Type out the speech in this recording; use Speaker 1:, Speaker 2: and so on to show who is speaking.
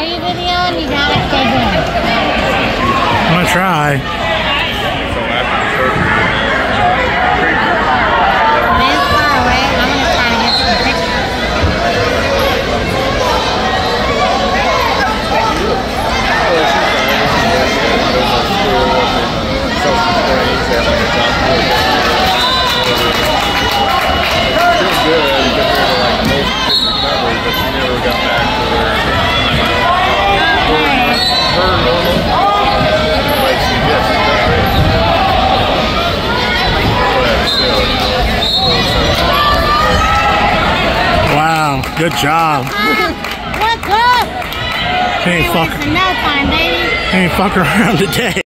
Speaker 1: Are you videoing? You gotta stay good.
Speaker 2: I'm gonna try.
Speaker 1: It's far away. I'm gonna try to get some pictures.
Speaker 2: Wow, good job.
Speaker 1: What's up?
Speaker 2: Ain't fuck
Speaker 1: No time, baby.
Speaker 2: around today.